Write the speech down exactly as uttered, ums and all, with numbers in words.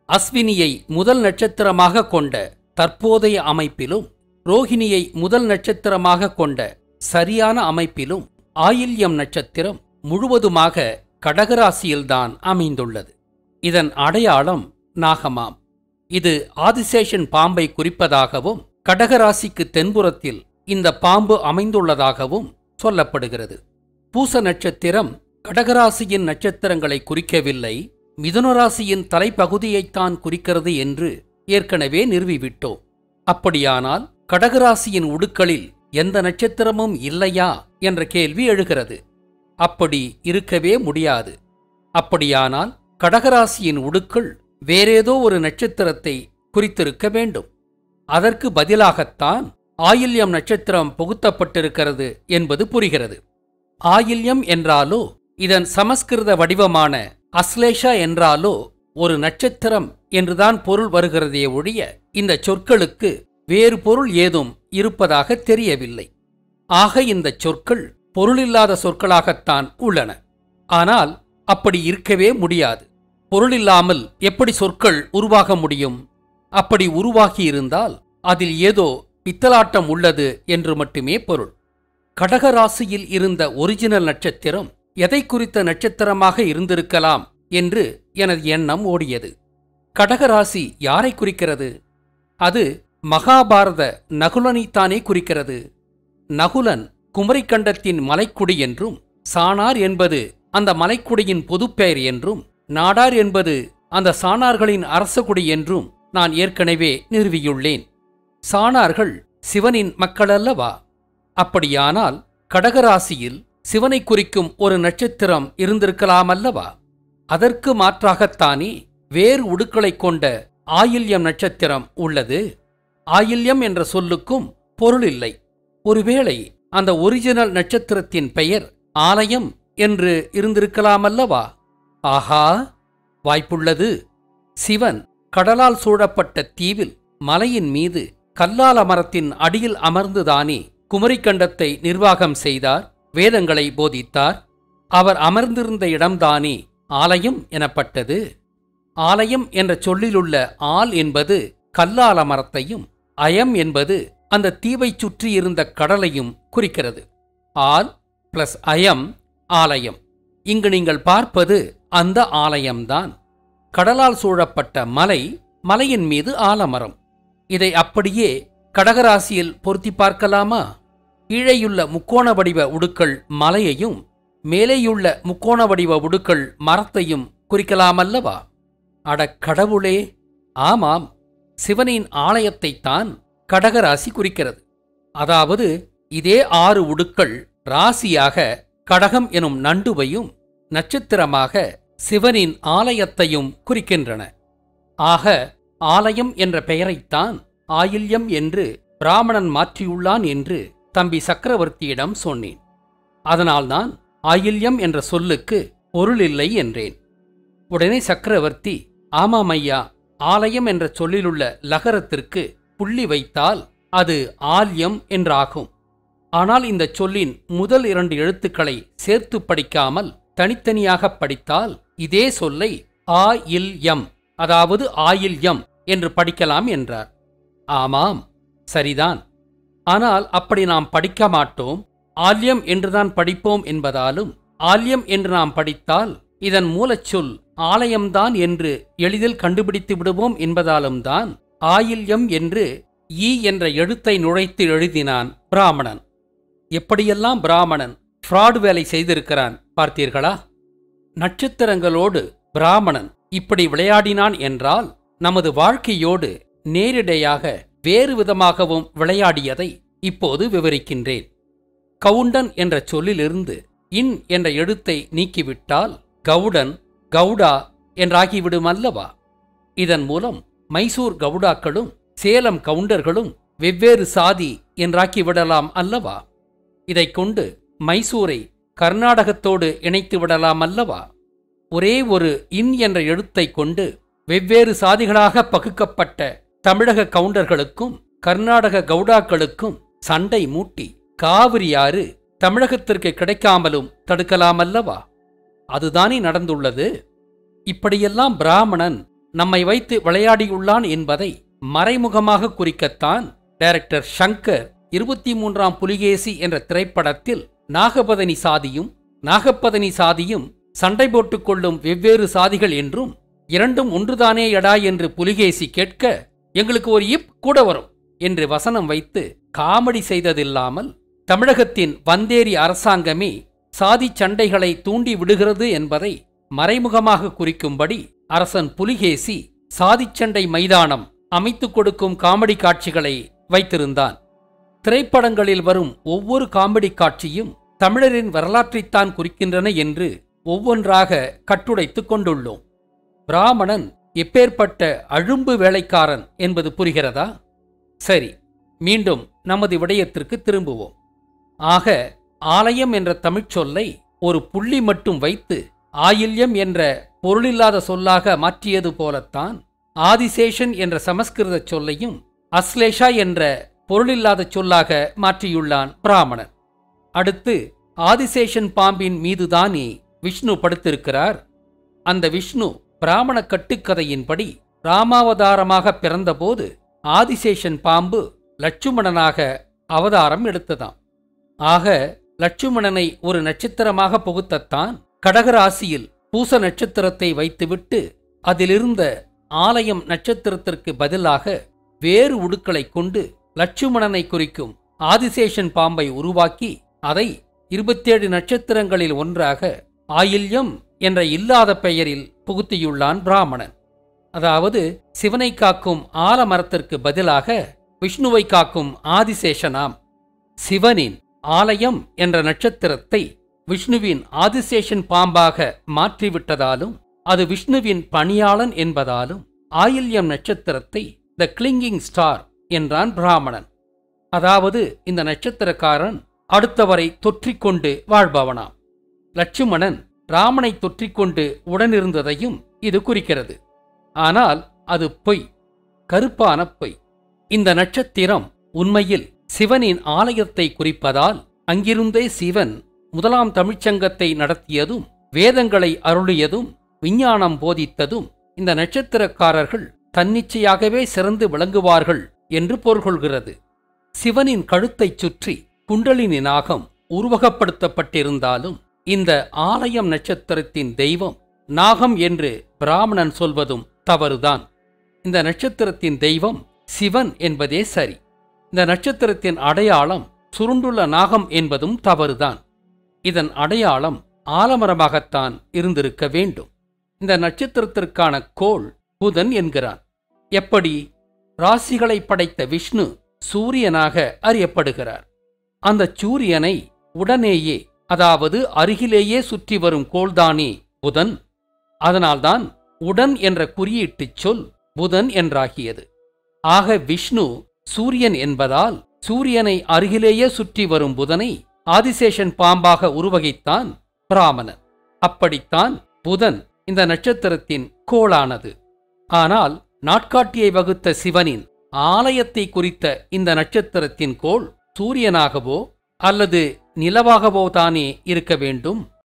அஸ்வினியை முதல் நட்சத்திரமாக கொண்ட தற்போதைய அமைப்பிலும் ரோஹிணியை முதல் நட்சத்திரமாக கொண்ட சரியான அமைப்பிலும் ஆயில்யம் நட்சத்திரம் முழுவதுமாக கடகராசியில்தான் அமைந்துள்ளது. இதன் அடையாளம் நாகமாம். இது ஆதிசேஷன் பாம்பை குறிப்பதாகவும் கடகராசிக்கு தென்புறத்தில் இந்த பாம்பு அமைந்துள்ளதாகவும் சொல்லப்படுகிறது. பூச நட்சத்திரம் கடகராசியின் நட்சத்திரங்களை குறிக்கவில்லை, மிதுனராசியின் தலைப்பகுதியைத்தான் குறிக்கிறது என்று ஏற்கனவே நிறுவிவிட்டோம். அப்படியானால் கடகராசியின் உடுக்களில் எந்த நட்சத்திரமும் இல்லையா என்ற கேள்வி எழுகிறது. அப்படி இருக்கவே முடியாது. அப்படியானால் கடகராசியின் உடுக்கள் வேறேதோ ஒரு நட்சத்திரத்தை குறித்திருக்க வேண்டும். அதற்கு பதிலாகத்தான் ஆயில்யம் நட்சத்திரம் புகுத்தப்பட்டிருக்கிறது என்பது புரிகிறது. ஆயில்யம் என்றாலோ இதன் சமஸ்கிருத வடிவமான அஸ்லேஷா என்றாலோ ஒரு நட்சத்திரம் என்றுதான் பொருள் வருகிறதே ஒழிய இந்த சொற்களுக்கு வேறு பொருள் ஏதும் இருப்பதாக தெரியவில்லை. ஆக இந்த சொற்கள் பொருளில்லாத சொற்களாகத்தான் உள்ளன. ஆனால் அப்படி இருக்கவே முடியாது. பொருளில்லாமல் எப்படி சொற்கள் உருவாக முடியும்? அப்படி உருவாகியிருந்தால் அதில் ஏதோ பித்தலாட்டம் உள்ளது என்று மட்டுமே பொருள். கடகராசியில் இருந்த ஒரிஜினல் நட்சத்திரம் எதை குறித்த நட்சத்திரமாக இருந்திருக்கலாம் என்று எனது எண்ணம் ஓடியது. கடகராசி யாரை குறிக்கிறது? அது மகாபாரத நகுலனைத்தானே குறிக்கிறது. நகுலன் குமரிக்கண்டத்தின் மலைக்குடி என்றும், சாணார் என்பது அந்த மலைக்குடியின் பொதுப்பெயர் என்றும், நாடார் என்பது அந்த சாணார்களின் அரசகுடி என்றும் நான் ஏற்கனவே நிறுவியுள்ளேன். சாணார்கள் சிவனின் மக்களல்லவா? அப்படியானால் கடகராசியில் சிவனை குறிக்கும் ஒரு நட்சத்திரம் இருந்திருக்கலாமல்லவா? அதற்கு மாற்றாகத்தானே வேறு உடுக்களைக் கொண்ட ஆயில்யம் நட்சத்திரம் உள்ளது. ஆயில்யம் என்ற சொல்லுக்கும் பொருள் இல்லை. ஒருவேளை அந்த ஒரிஜினல் நட்சத்திரத்தின் பெயர் ஆலயம் என்று இருந்திருக்கலாமல்லவா? ஆஹா, வாய்ப்புள்ளது. சிவன் கடலால் சூழப்பட்ட தீவில் மலையின் மீது கல்லால மரத்தின் அடியில் அமர்ந்துதானே குமரிக்கண்டத்தை நிர்வாகம் செய்தார், வேதங்களை போதித்தார். அவர் அமர்ந்திருந்த இடம்தானே ஆலயம் எனப்பட்டது. ஆலயம் என்ற சொல்லிலுள்ள ஆல் என்பது கல்லால மரத்தையும், அயம் என்பது அந்த தீவைச் சுற்றியிருந்த கடலையும் குறிக்கிறது. ஆல் பிளஸ் அயம் ஆலயம். இங்கு நீங்கள் பார்ப்பது அந்த ஆலயம்தான். கடலால் சூழப்பட்ட மலை, மலையின் மீது ஆலமரம். இதை அப்படியே கடகராசியில் பொருத்தி பார்க்கலாமா? கீழேயுள்ள முக்கோண வடிவ உடுக்கள் மலையையும், மேலேயுள்ள முக்கோண வடிவ உடுக்கள் மரத்தையும் குறிக்கலாமல்லவா? அட கடவுளே! ஆமாம், சிவனின் ஆலயத்தைத்தான் கடகராசி குறிக்கிறது. அதாவது இதே ஆறு உடுக்கள் ராசியாக கடகம் எனும் நண்டுவையும், நட்சத்திரமாக சிவனின் ஆலயத்தையும் குறிக்கின்றன. ஆக ஆலயம் என்ற பெயரைத்தான் ஆயில்யம் என்று பிராமணன் மாற்றியுள்ளான் என்று தம்பி சக்கரவர்த்தியிடம் சொன்னேன். அதனால்தான் ஆயில்யம் என்ற சொல்லுக்கு பொருள் இல்லை என்றேன். உடனே சக்கரவர்த்தி, ஆமாம் ஐயா, ஆலயம் என்ற சொல்லிலுள்ள லகரத்திற்கு புள்ளி வைத்தால் அது ஆல்யம் என்றாகும். ஆனால் இந்த சொல்லின் முதல் இரண்டு எழுத்துக்களை சேர்த்து படிக்காமல் தனித்தனியாக படித்தால் இதே சொல்லை ஆ இல் யம், அதாவது ஆயில்யம் என்று படிக்கலாம் என்றார். ஆமாம், சரிதான். ஆனால் அப்படி நாம் படிக்க மாட்டோம், ஆல்யம் என்றுதான் படிப்போம் என்பதாலும், ஆல்யம் என்று நாம் படித்தால் இதன் மூலச்சொல் ஆலயம்தான் என்று எளிதில் கண்டுபிடித்து விடுவோம் என்பதாலும் தான் ஆயில்யம் என்று ஈ என்ற எழுத்தை நுழைத்து எழுதினான் பிராமணன். எப்படியெல்லாம் பிராமணன் ஃப்ராட் வேலை செய்திருக்கிறான் பார்த்தீர்களா? நட்சத்திரங்களோடு பிராமணன் இப்படி விளையாடினான் என்றால் நமது வாழ்க்கையோடு நேரிடையாக வேறு விதமாகவும் விளையாடியதை இப்போது விவரிக்கின்றேன். கவுண்டன் என்ற சொல்லிலிருந்து இன் என்ற எழுத்தை நீக்கிவிட்டால் கவுடன், கவுடா என்றாகிவிடும் அல்லவா? இதன் மூலம் மைசூர் கவுடாக்களும் சேலம் கவுண்டர்களும் வெவ்வேறு சாதி என்றாக்கிவிடலாம் அல்லவா? இதைக் கொண்டு மைசூரை கர்நாடகத்தோடு இணைத்து விடலாம் அல்லவா? ஒரே ஒரு இன் என்ற எழுத்தைக் கொண்டு வெவ்வேறு சாதிகளாக பகுக்கப்பட்ட தமிழக கவுண்டர்களுக்கும் கர்நாடக கவுடாக்களுக்கும் சண்டை மூட்டி காவிரியாறு தமிழகத்திற்கு கிடைக்காமலும் தடுக்கலாமல்லவா? அதுதானே நடந்துள்ளது. இப்படியெல்லாம் பிராமணன் நம்மை வைத்து விளையாடியுள்ளான் என்பதை மறைமுகமாக குறிக்கத்தான் டைரக்டர் ஷங்கர் இருபத்தி மூன்றாம் புலிகேசி என்ற திரைப்படத்தில் நாகபதனி சாதியும் நாகப்பதனி சாதியும் சண்டை போட்டுக் கொள்ளும் வெவ்வேறு சாதிகள் என்றும் இரண்டும் ஒன்றுதானே எடா என்று புலிகேசி கேட்க எங்களுக்கு ஒரு இப் கூட வரும் என்று வசனம் வைத்து காமெடி செய்ததில்லாமல் தமிழகத்தின் வந்தேரி அரசாங்கமே சாதி சண்டைகளை தூண்டி விடுகிறது என்பதை மறைமுகமாக குறிக்கும்படி அரசன் புலிகேசி சாதிச்சண்டை மைதானம் அமைத்துக் கொடுக்கும் காமெடி காட்சிகளை வைத்திருந்தான். திரைப்படங்களில் வரும் ஒவ்வொரு காமெடி காட்சியும் தமிழரின் வரலாற்றைத்தான் குறிக்கின்றன என்று ஒவ்வொன்றாக கட்டுடைத்துக் கொண்டுள்ளோம். பிராமணன் எப்பேற்பட்ட அழும்பு வேலைக்காரன் என்பது புரிகிறதா? சரி, மீண்டும் நமது விடயத்திற்கு திரும்புவோம். ஆக ஆலயம் என்ற தமிழ்ச் சொல்லை ஒரு புள்ளி மட்டும் வைத்து ஆயில்யம் என்ற பொருளில்லாத சொல்லாக மாற்றியது போலத்தான் ஆதிசேஷன் என்ற சமஸ்கிருத சொல்லையும் அஸ்லேஷா என்ற பொருளில்லாத சொல்லாக மாற்றியுள்ளான் பிராமணன். அடுத்து ஆதிசேஷன் பாம்பின் மீதுதானே விஷ்ணு படுத்திருக்கிறார். அந்த விஷ்ணு பிராமண கட்டுக்கதையின்படி ராமாவதாரமாக பிறந்தபோது ஆதிசேஷன் பாம்பு லட்சுமணனாக அவதாரம் எடுத்ததாம். ஆக லட்சுமணனை ஒரு நட்சத்திரமாக புகுத்தத்தான் கடகராசியில் பூச நட்சத்திரத்தை வைத்துவிட்டு அதிலிருந்த ஆலயம் நட்சத்திரத்திற்கு பதிலாக வேறு உடுக்களை கொண்டு லட்சுமணனை குறிக்கும் ஆதிசேஷன் பாம்பை உருவாக்கி அதை இருபத்தேழு நட்சத்திரங்களில் ஒன்றாக ஆயில்யம் என்ற இல்லாத பெயரில் புகுத்தியுள்ளான் பிராமணன். அதாவது சிவனை காக்கும் ஆலமரத்திற்கு பதிலாக விஷ்ணுவை காக்கும் ஆதிசேஷனாம். சிவனின் ஆலயம் என்ற நட்சத்திரத்தை விஷ்ணுவின் ஆதிசேஷன் பாம்பாக மாற்றிவிட்டதாலும் அது விஷ்ணுவின் பணியாளன் என்பதாலும் ஆயில்யம் நட்சத்திரத்தை த கிளிங்கிங் ஸ்டார் என்றான் பிராமணன். அதாவது இந்த நட்சத்திரக்காரன் அடுத்தவரை தொற்றிக்கொண்டு வாழ்பவனாம். லட்சுமணன் ராமனை தொற்றிக்கொண்டு உடனிருந்ததையும் இது குறிக்கிறது. ஆனால் அது பொய், கருப்பான பொய். இந்த நட்சத்திரம் உண்மையில் சிவனின் ஆலயத்தை குறிப்பதால் அங்கிருந்தே சிவன் முதலாம் தமிழ்ச்சங்கத்தை நடத்தியதும் வேதங்களை அருளியதும் விஞ்ஞானம் போதித்ததும் இந்த நட்சத்திரக்காரர்கள் தன்னிச்சையாகவே சிறந்து விளங்குவார்கள் என்று பொருள்கொள்கிறது. சிவனின் கழுத்தைச் சுற்றி குண்டலினி நாகம் உருவகப்படுத்தப்பட்டிருந்தாலும் இந்த ஆலயம் நட்சத்திரத்தின் தெய்வம் நாகம் என்று பிராமணன் சொல்வதும் தவறுதான். இந்த நட்சத்திரத்தின் தெய்வம் சிவன் என்பதே சரி. இந்த நட்சத்திரத்தின் அடையாளம் சுருண்டுள்ள நாகம் என்பதும் தவறுதான். இதன் அடையாளம் ஆலமரமாகத்தான் இருந்திருக்க வேண்டும். இந்த நட்சத்திரத்திற்கான கோள் புதன் என்கிறான். எப்படி? ராசிகளை படைத்த விஷ்ணு சூரியனாக அறியப்படுகிறார். அந்த சூரியனை உடனேயே, அதாவது அருகிலேயே சுற்றி வரும் கோள்தானே புதன். அதனால்தான் உடன் என்ற குறியீட்டுச் சொல் புதன் என்றாகியது. ஆக விஷ்ணு சூரியன் என்பதால் சூரியனை அருகிலேயே சுற்றி வரும் புதனை ஆதிசேஷன் பாம்பாக உருவகித்தான் பிராமணன். அப்படித்தான் புதன் இந்த நட்சத்திரத்தின் கோளானது. ஆனால் நாட்காட்டியை வகுத்த சிவனின் ஆலயத்தை குறித்த இந்த நட்சத்திரத்தின் கோள் சூரியனாகவோ அல்லது நிலவாகவோ தானே இருக்க வேண்டும்.